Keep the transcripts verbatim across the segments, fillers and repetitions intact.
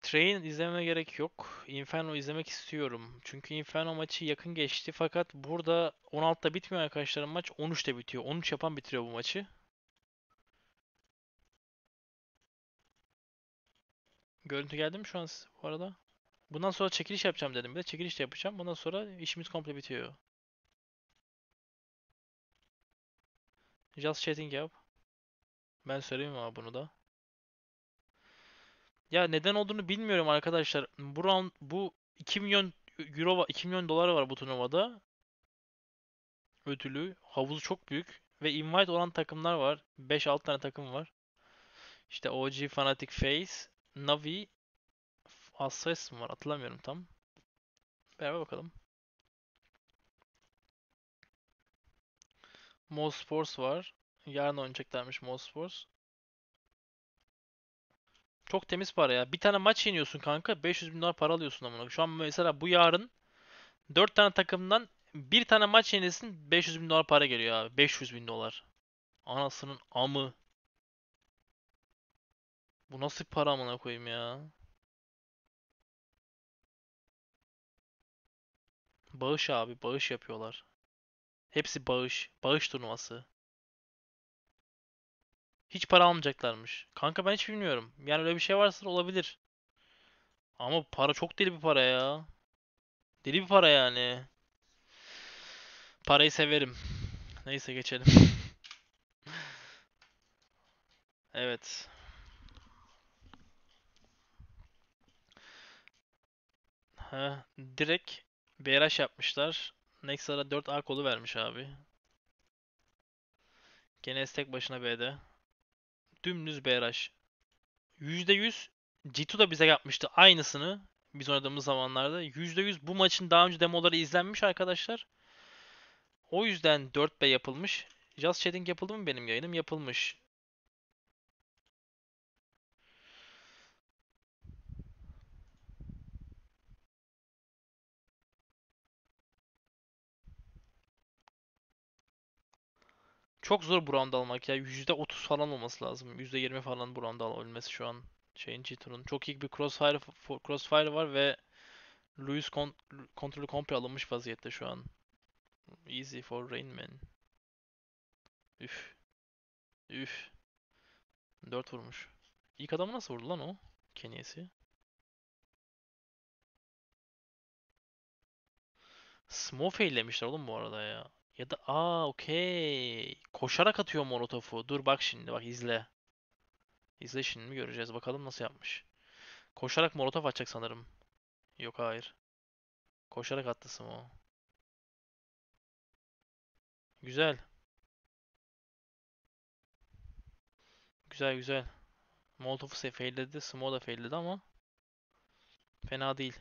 Train izlememe gerek yok. Inferno izlemek istiyorum. Çünkü Inferno maçı yakın geçti. Fakat burada on altıda bitmiyor arkadaşlar maç. on üçte bitiyor. on üç yapan bitiriyor bu maçı. Görüntü geldi mi şu an size bu arada? Bundan sonra çekiliş yapacağım dedim. Bir de çekiliş de yapacağım. Bundan sonra işimiz komple bitiyor. Just chatting yap. Ben söyleyeyim ama bunu da. Ya neden olduğunu bilmiyorum arkadaşlar. Bu round, bu iki milyon euro var, iki milyon dolar var bu turnuvada. Ödülü. Havuzu çok büyük. Ve invite olan takımlar var. beş altı tane takım var. İşte O G, Fnatic, FaZe, Navi, Astralis mi var hatırlamıyorum tam. Beraber bakalım. MoSports var. Yarın oynayacaklarmış MoSports. Çok temiz para ya. Bir tane maç yeniyorsun kanka. beş yüz bin dolar para alıyorsun amına. Şu an mesela bu yarın dört tane takımdan bir tane maç yenilsin beş yüz bin dolar para geliyor abi. beş yüz bin dolar. Anasının amı. Bu nasıl para amına koyayım ya. Bağış abi. Bağış yapıyorlar. Hepsi bağış. Bağış turnuvası. Hiç para almayacaklarmış. Kanka ben hiç bilmiyorum. Yani öyle bir şey varsa olabilir. Ama para çok deli bir para ya. Deli bir para yani. Parayı severim. Neyse geçelim. Evet. Ha, direkt B R H yapmışlar. Nexus'a dört A kolu vermiş abi. Gene tek başına B'de. Dümdüz B R H. yüzde yüz G iki da bize yapmıştı aynısını. Biz oynadığımız zamanlarda. yüzde yüz bu maçın daha önce demoları izlenmiş arkadaşlar. O yüzden dört B yapılmış. Just Chatting yapıldı mı benim yayınım? Yapılmış. Çok zor bu round almak ya. yüzde otuz falan olması lazım. yüzde yirmi falan bu round alabilmesi şu an. Şeyin G-Tur'un. Çok iyi bir crossfire, crossfire var ve Lewis kon kontrolü komple alınmış vaziyette şu an. Easy for Rain Man. Üf. Üf. dört vurmuş. İlk adamı nasıl vurdu lan o? Kenyesi. Smoke faillemişler oğlum bu arada ya. Ya da aa okey. Koşarak atıyor molotofu. Dur bak şimdi bak izle. İzle şimdi göreceğiz. Bakalım nasıl yapmış. Koşarak molotof atacak sanırım. Yok hayır. Koşarak attı smoke. Güzel. Güzel güzel. Molotov'u failledi. Smoke da failledi ama fena değil.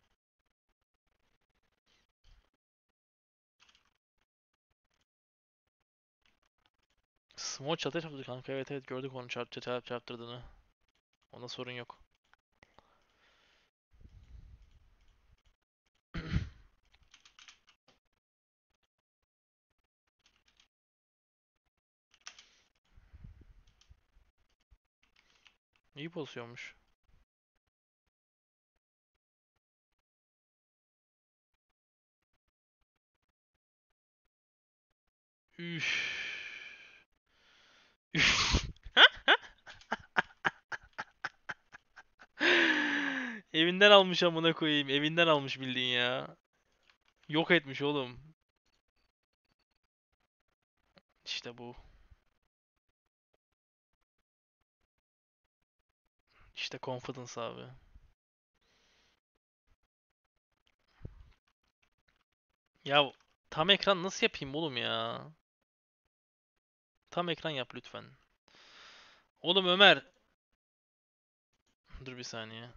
Smoke çatı çarptı kanka. Evet evet gördük onu çarp çarp çarptırdığını. Onda sorun yok. İyi pozisyonmuş. Üf. Üf. Evinden almış amına koyayım. Evinden almış bildiğin ya. Yok etmiş oğlum. İşte bu. İşte confidence abi. Ya tam ekran nasıl yapayım oğlum ya? Tam ekran yap lütfen. Oğlum Ömer. Dur bir saniye.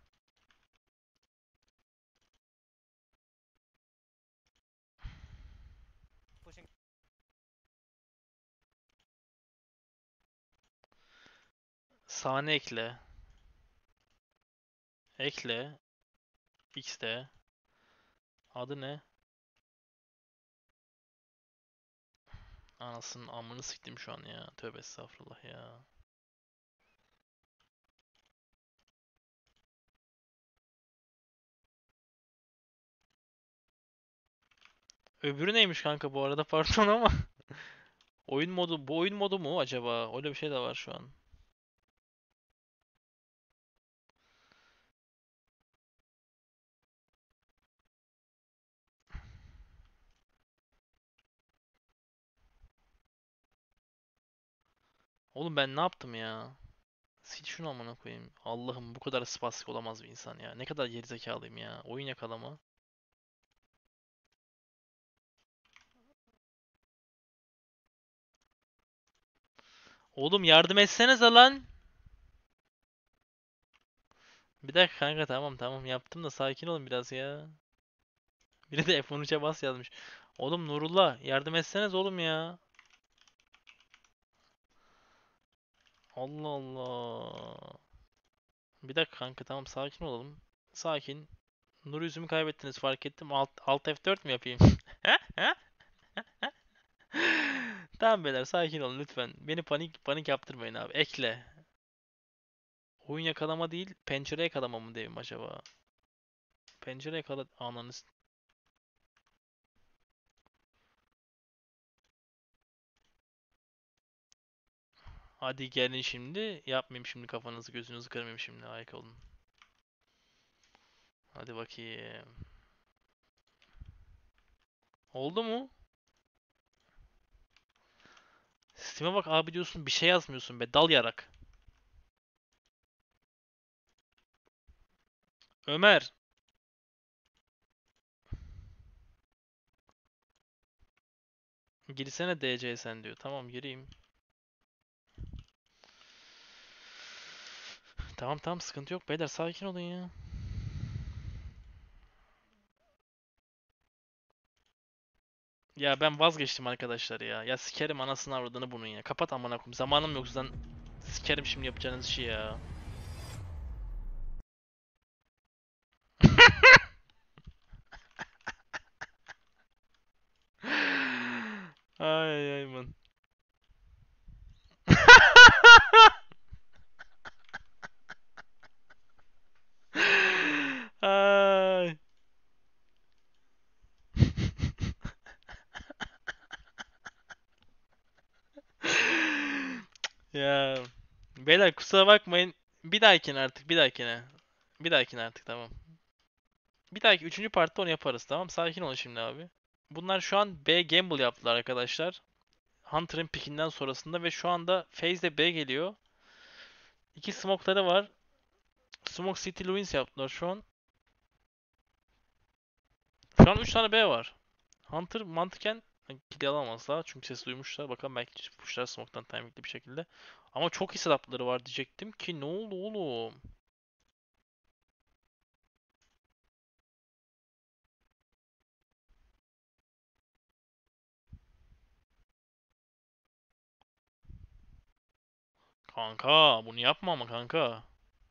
Sahne ekle. Ekle. X'de. Adı ne? Anasının amını siktim şu an ya. Tövbe estağfurullah ya. Öbürü neymiş kanka bu arada pardon ama. Oyun modu, bu oyun modu mu acaba? Öyle bir şey de var şu an. Oğlum ben ne yaptım ya? Sil şunu amına koyayım. Allah'ım bu kadar spastik olamaz bir insan ya. Ne kadar gerizekalıyım ya. Oyun yakalama. Oğlum yardım etsenize lan. Bir dakika kanka tamam tamam yaptım da sakin olun biraz ya. Biri de F on üçe bas yazmış. Oğlum Nurullah yardım etseniz oğlum ya. Allah Allah. Bir dakika kanka tamam sakin olalım. Sakin. Nur yüzümü kaybettiniz fark ettim. Alt, Alt F dört mü yapayım? Tamam beyler sakin olun lütfen. Beni panik panik yaptırmayın abi. Ekle. Oyun yakalama değil, pencere yakalama mı diyeyim acaba? Pencere yakala... Ananı... s- Hadi gelin şimdi. Yapmayayım şimdi kafanızı gözünüzü kırmayayım şimdi. Ayık olun. Hadi bakayım. Oldu mu? Steam'e bak abi diyorsun bir şey yazmıyorsun be. Dal yarak. Ömer. Girsene D C sen diyor. Tamam gireyim. Tamam tamam sıkıntı yok beyler sakin olun ya. Ya ben vazgeçtim arkadaşlar ya. Ya sikerim anasını avradını bunun ya. Kapat amına koyayım. Zamanım yok zaten. Sikerim şimdi yapacağınız işi ya. Ay ay man. Ay. Ya beyler kusura bakmayın. Bir dahakine artık bir dahakine. Bir dahakine artık tamam. Bir dahaki üçüncü partta onu yaparız tamam. Sakin olun şimdi abi. Bunlar şu an B gamble yaptılar arkadaşlar. Hunter'ın pickinden sonrasında ve şu anda FaZe de B geliyor. İki smoke'ları var. Smoke City Luins yaptılar şu an. Şu an üç tane B var. Hunter mantıken kill alamaz daha çünkü sesi duymuşlar. Bakalım belki pushlar smoke'tan timingli bir şekilde. Ama çok iyi setup'ları var diyecektim ki ne oldu oğlum? Kanka bunu yapma ama kanka.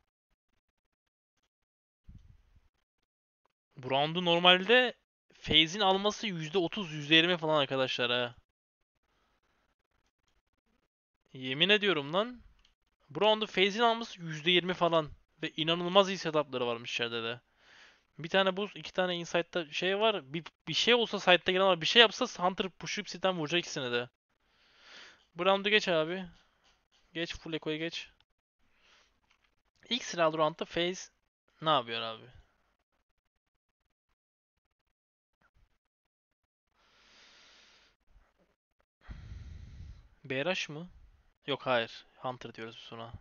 Bu round'u normalde FaZe'in alması yüzde otuz yüzde yirmi falan arkadaşlar ha. Yemin ediyorum lan. Bu round'u FaZe'in alması yüzde yirmi falan. Ve inanılmaz iyi setup'ları varmış içeride de. Bir tane boost, iki tane inside'da şey var. Bir, bir şey olsa side'da gelen var. Bir şey yapsa Hunter push'up sitten vuracak ikisini de. Bu round'u geç abi. Geç full echo'yu geç. İlk sıralı round'da FaZe ne yapıyor abi? B rush mı? Yok hayır. Hunter diyoruz biz ona.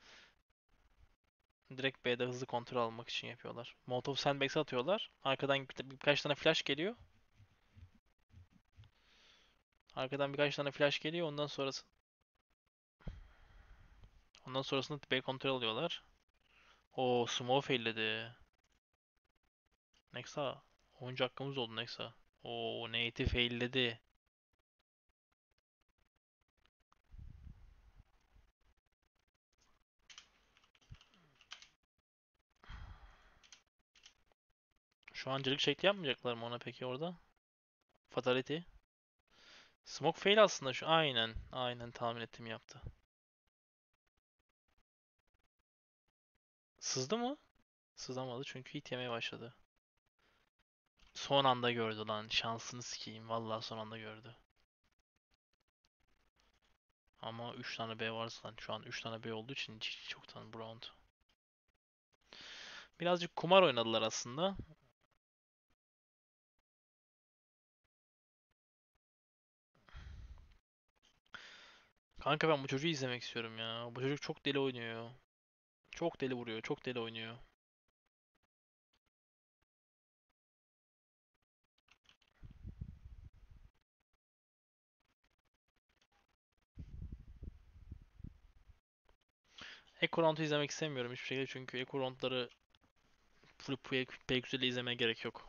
Direkt B'de hızlı kontrol almak için yapıyorlar. Molotov sandbags'e atıyorlar. Arkadan bir, birkaç tane flash geliyor. Arkadan birkaç tane flash geliyor. Ondan sonrası ondan sonrasında B kontrol alıyorlar. O smoke failledi. Nexa. Oyuncu hakkımız oldu Nexa. O native failledi. Şu an cılık şekli yapmayacaklar mı ona peki orada? Fatality. Smoke fail aslında şu. Aynen. Aynen tahmin ettim yaptı. Sızdı mı? Sızamadı çünkü hit yemeye başladı. Son anda gördü lan. Şansını sikeyim. Vallahi son anda gördü. Ama üç tane B varsa lan. Şu an üç tane B olduğu için hiç çoktan bu round. Birazcık kumar oynadılar aslında. Kanka ben bu çocuğu izlemek istiyorum ya. Bu çocuk çok deli oynuyor. Çok deli vuruyor. Çok deli oynuyor. Echo Round'u izlemek istemiyorum hiçbir şekilde çünkü Echo Round'ları full pek ile izlemeye gerek yok.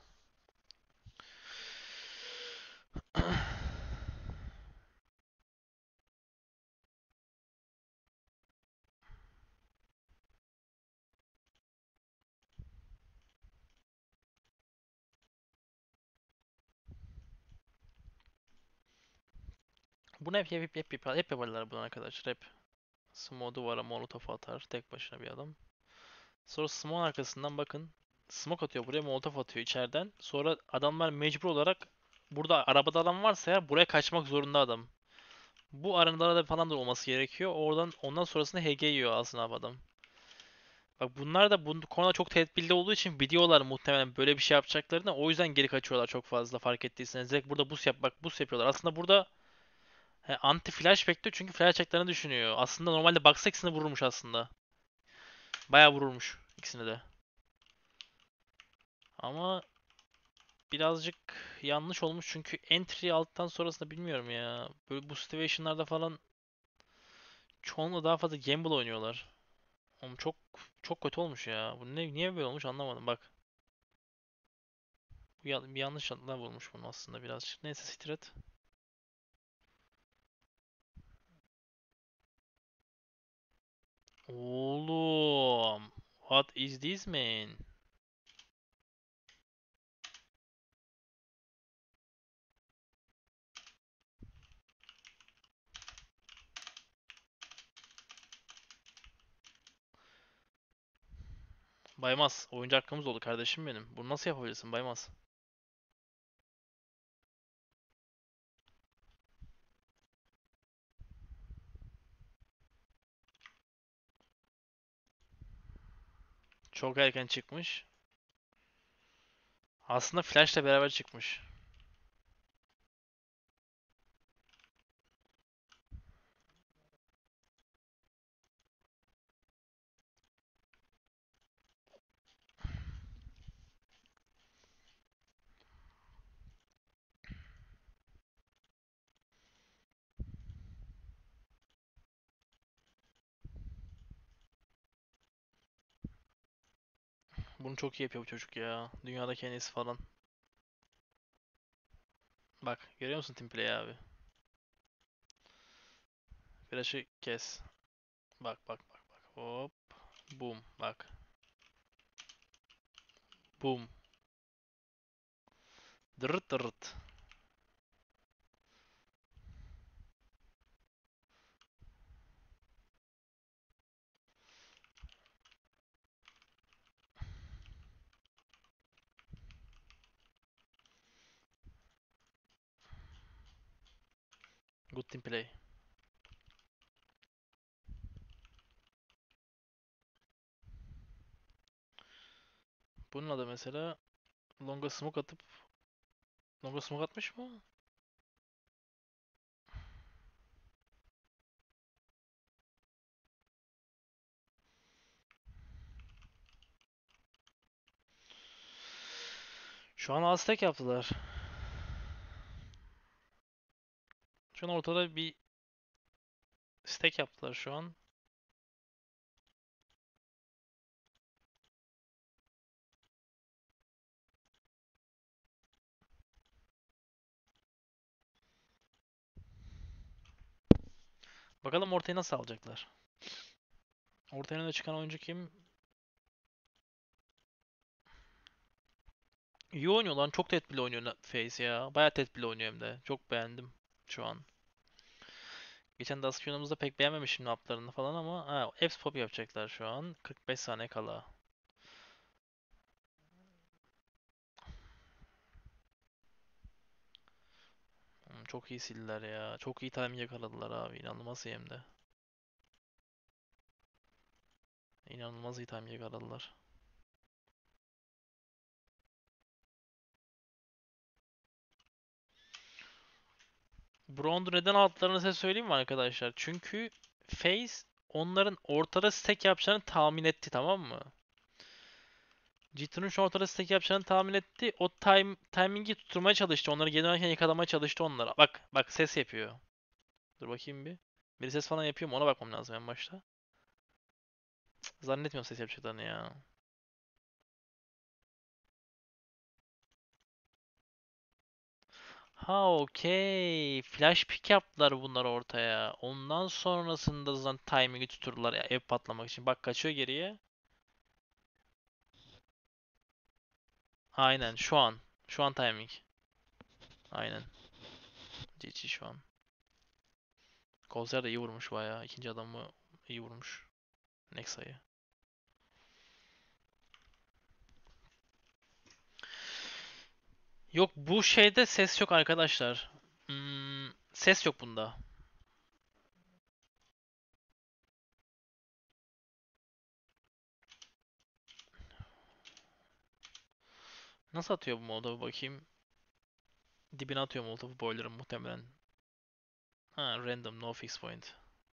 Bunu hep hep hep hep, hep yaparlar bunu arkadaşlar hep. Smoke duvara molotof atar tek başına bir adam. Sonra smoke arkasından bakın. Smoke atıyor buraya molotof atıyor içeriden. Sonra adamlar mecbur olarak burada arabada adam varsa ya buraya kaçmak zorunda adam. Bu aranlarda falan da olması gerekiyor. Oradan ondan sonrasında H G yiyor aslında adam. Bak bunlar da bu konuda çok tedbirli olduğu için biliyorlar muhtemelen böyle bir şey yapacaklarını. O yüzden geri kaçıyorlar çok fazla fark ettiyseniz. Direkt burada boost yap bak boost yapıyorlar. Aslında burada he, anti flash bekliyor çünkü flash atacaklarını düşünüyor. Aslında normalde baksa ikisini vururmuş aslında. Bayağı vururmuş ikisini de. Ama birazcık yanlış olmuş çünkü entry aldıktan sonrasında bilmiyorum ya. Böyle bu situation'larda falan çoğunlukla daha fazla gamble oynuyorlar. Oğlum çok çok kötü olmuş ya. Bu ne niye böyle olmuş anlamadım bak. Bu ya, bir yanlışla vurmuş bunu aslında birazcık. Neyse siktir et. Oğlum. What is this man? Baymaz. Oyuncu hakkımız oldu kardeşim benim. Bunu nasıl yapabilirsin Baymaz? Çok erken çıkmış. Aslında Flash'la beraber çıkmış. Bunu çok iyi yapıyor bu çocuk ya. Dünyadaki en iyisi falan. Bak görüyor musun Teamplay abi? Flash'ı kes. Bak bak bak bak. Hop. Boom. Bak. Boom. Dırırt dırırt. Good teamplay. Bunun adı mesela Longa smoke atıp Longa smoke atmış mı? Şu an Aztek yaptılar. Şu an ortada bir stack yaptılar şu an. Bakalım ortaya nasıl alacaklar. Ortaya öne çıkan oyuncu kim? İyi oynuyor lan. Çok tedbirli oynuyor Face ya. Bayağı tedbirli oynuyor hem de. Çok beğendim şu an. Geçen Dusk Yunum'da pek beğenmemişim naplarını falan ama ha, Eps Pop yapacaklar şu an. kırk beş saniye kala. çok iyi sildiler ya. Çok iyi timing yakaladılar abi. İnanılmaz iyi hem de. İnanılmaz iyi timing yakaladılar. Braun'u neden aldıklarını size söyleyeyim mi arkadaşlar? Çünkü FaZe onların ortada stack yapacağını tahmin etti, tamam mı? G iki'nin şu ortada stack yapacağını tahmin etti. O time, timingi tutturmaya çalıştı. Onları geri dönerken yakalamaya çalıştı onlara. Bak bak ses yapıyor. Dur bakayım bir. Bir ses falan yapıyor mu? Ona bakmam lazım en başta. Cık, zannetmiyorum ses yapacaklarını ya. Ha okey. Flash pick yaptılar bunlar ortaya. Ondan sonrasında zaten timingi tutturdular ya, ev patlamak için. Bak kaçıyor geriye. Aynen şu an. Şu an timing. Aynen. G G şu an. Kolzer de iyi vurmuş bayağı. İkinci adamı iyi vurmuş. Nexa'yı. Yok bu şeyde ses yok arkadaşlar. Hmm, ses yok bunda. Nasıl atıyor bu moda bakayım. Dibine atıyor Molotov boiler'ın muhtemelen. Ha random no fix point.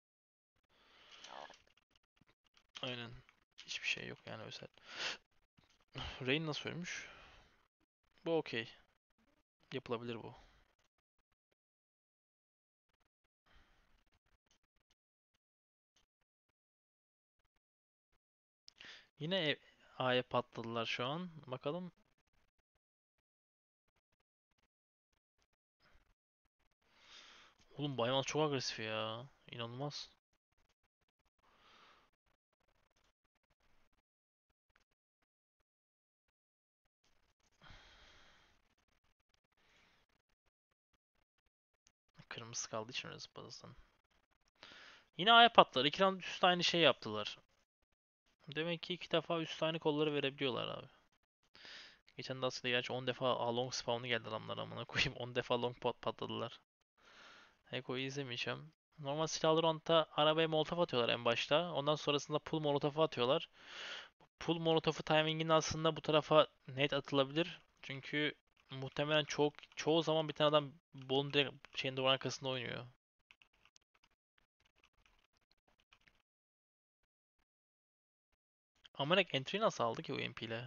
Aynen. Hiçbir şey yok yani özel. Rain nasıl ölmüş? Bu okey. Yapılabilir bu. Yine ev- A'ya patladılar şu an. Bakalım. Oğlum Bayman çok agresif ya. İnanılmaz. Kırmızı kaldı için öyle zıpladısın. Yine A'ya patladı. İki round üst aynı şey yaptılar. Demek ki iki defa üst aynı kolları verebiliyorlar abi. Geçen de aslında gerçi on defa A long spawn'u geldi adamlar amına koyayım. on defa long pot patladılar. Eko'yu izlemeyeceğim. Normal silahlı round'da arabaya molotof atıyorlar en başta. Ondan sonrasında pull molotofu atıyorlar. Pull molotofu timingini aslında bu tarafa net atılabilir. Çünkü muhtemelen çok çoğu zaman bir tane adam bolun direkt şeyin duvar arkasında oynuyor. Amanek entry nasıl aldı ki U M P ile?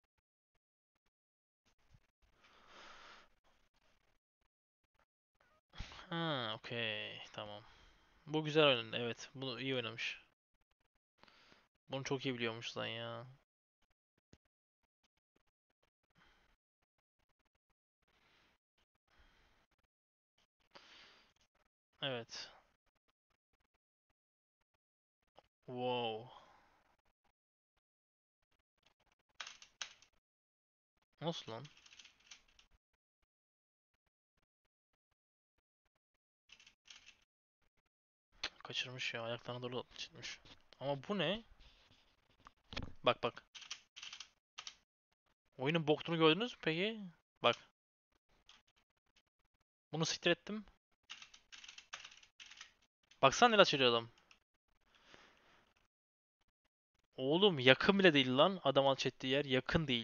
Ha, okey, tamam. Bu güzel oynadı. Evet, bunu iyi oynamış. Bunu çok iyi biliyormuş lan ya. Evet. Wow. Nasıl lan? Kaçırmış ya. Ayaklarına doğru çıkmış. Ama bu ne? Bak bak. Oyunun boktuğunu gördünüz mü peki? Bak. Bunu siktir ettim. Baksana neler çeviriyor adam. Oğlum yakın bile değil lan. Adam ateş ettiği yer yakın değil.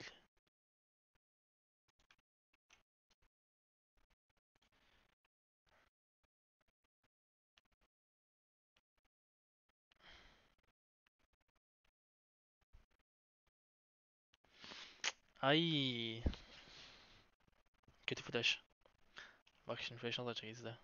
Ay. Kötü flash. Bak şimdi flash nasıl açacak izle.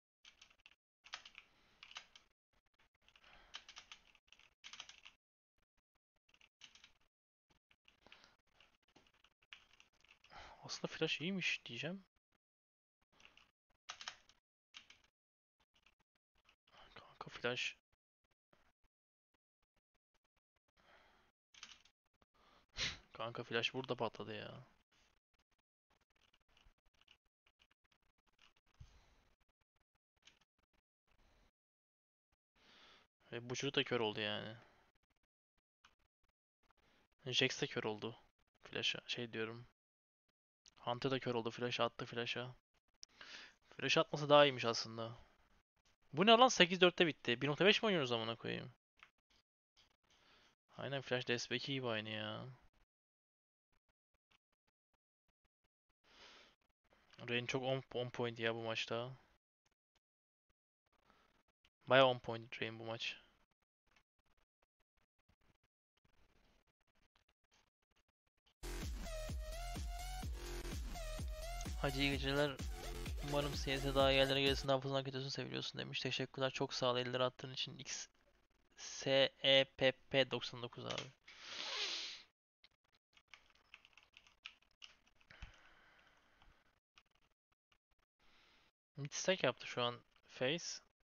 Aslında flash iyiymiş diyeceğim. Kanka flash. Kanka flash burada patladı ya. Ve bu çocuk da kör oldu yani. Jax de kör oldu. Flash'a şey diyorum. Hunter da kör oldu. Flash attı flash'a. Flash atması daha iyiymiş aslında. Bu ne lan, sekiz dörtte bitti. bir nokta beş mi oynuyoruz amına koyayım? Aynen, Flash D S P iki gibi aynı ya. Rain çok on, on point ya bu maçta. Baya on point Rain bu maç. Hacı iyi geceler. Umarım C S'e daha yerlere gelirsin, daha fazla hak seviyorsun demiş. Teşekkürler, çok sağ ol elleri attığın için. X S E P P doksan dokuz abi. Mid stack yaptı şu an Face.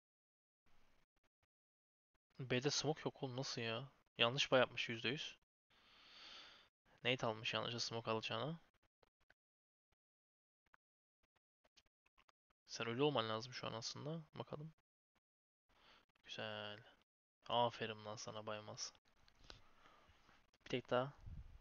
B'de smoke yok oğlum, nasıl ya? Yanlış bay yapmış yüzde yüz. Nate almış yanlışa smoke alacağına. Sen öyle olman lazım şu an aslında. Bakalım. Güzel. Aferin lan sana baymaz. Bir tek daha.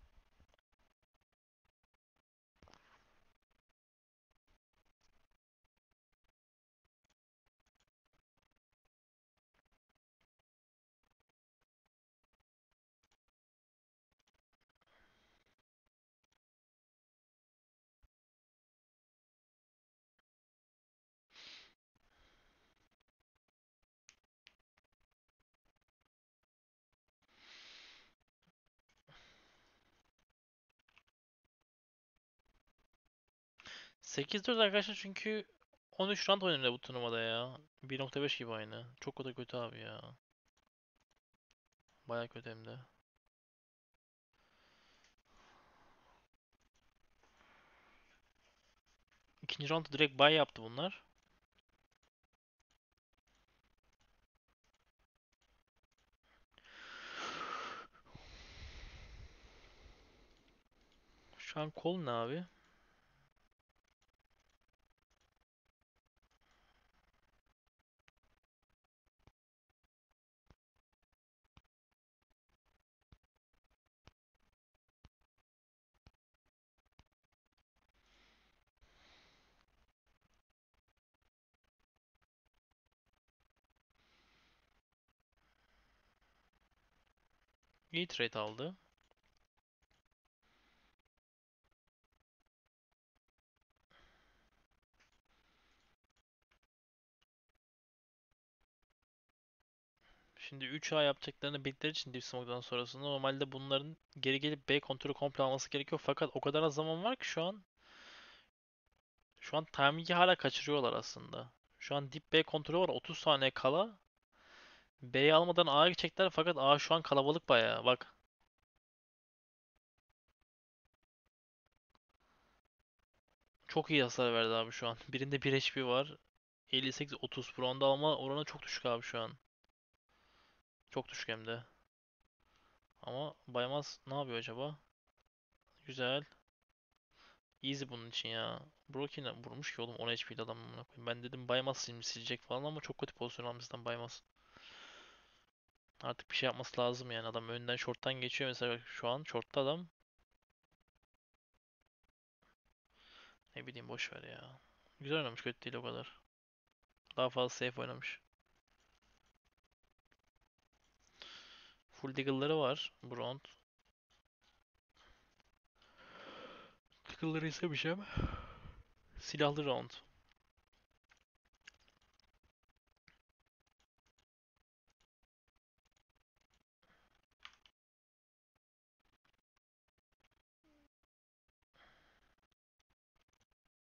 sekiz dört arkadaşlar, çünkü on üç round oynanıyor bu turnuvada ya. bir nokta beş gibi aynı. Çok o da kötü abi ya. Baya kötü hem de. İkinci round'u direkt buy yaptı bunlar. Şu an kol ne abi? İyi trade aldı. Şimdi üç A yapacaklarını bildikleri için Deep Smoke'dan sonrasında normalde bunların geri gelip B kontrolü komple alması gerekiyor. Fakat o kadar az zaman var ki şu an. Şu an timing'i hala kaçırıyorlar aslında. Şu an Deep B kontrolü var, otuz saniye kala. B'yi almadan A'ya gidecekler fakat A şu an kalabalık bayağı. Bak. Çok iyi hasar verdi abi şu an. Birinde bir H P var. elli sekiz otuz Bron'da alma oranı çok düşük abi şu an. Çok düşük hem de. Ama Baymaz ne yapıyor acaba? Güzel. Easy bunun için ya. Broken vurmuş ki oğlum, on H P'li adam amına koyayım. Ben dedim Baymaz sil- silecek falan ama çok kötü pozisyon almıştan Baymaz. Artık bir şey yapması lazım yani. Adam önden short'tan geçiyor mesela, şu an short'ta adam. Ne bileyim, boş ver ya. Güzel oynamış, kötü değil o kadar. Daha fazla safe oynamış. Full Diggle'ları var bu round. Diggle'ları istemişim. Silahlı round.